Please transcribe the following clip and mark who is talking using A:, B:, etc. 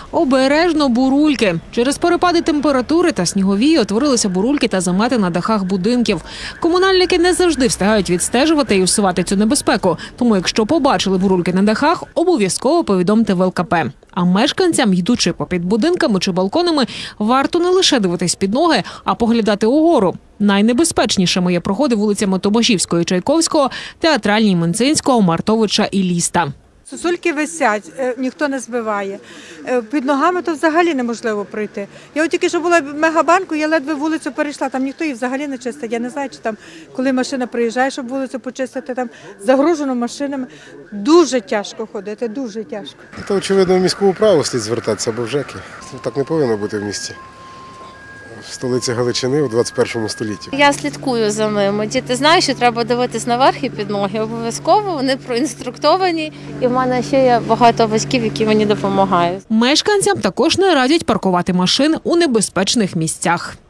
A: Обережно бурульки. Через перепади температури та сніговії утворилися бурульки та замети на дахах будинків. Комунальники не завжди встигають відстежувати і усувати цю небезпеку. Тому якщо побачили бурульки на дахах, обов'язково повідомте в ЛКП. А мешканцям, йдучи попід будинками чи балконами, варто не лише дивитись під ноги, а поглядати угору. Найнебезпечнішими є проходи вулицями Томашівського і Чайковського, Театральній, Менцинського, Мартовича і Ліста.
B: Сосульки висять, ніхто не збиває. Під ногами то взагалі неможливо пройти. Я от тільки що була в Мегабанку, я ледве вулицю перейшла, там ніхто її взагалі не чистить. Я не знаю, чи там, коли машина приїжджає, щоб вулицю почистити, там загружено машинами. Дуже тяжко ходити, дуже тяжко.
C: Це, очевидно, в міську управу слід звертатися, або в ЖЕКи. Так не повинно бути в місті. В столиці Галичини у 21 столітті.
D: Я слідкую за ними. Діти знають, що треба дивитись наверх і під ноги. Обов'язково вони проінструктовані. І в мене ще є багато батьків, які мені допомагають.
A: Мешканцям також не радять паркувати машини у небезпечних місцях.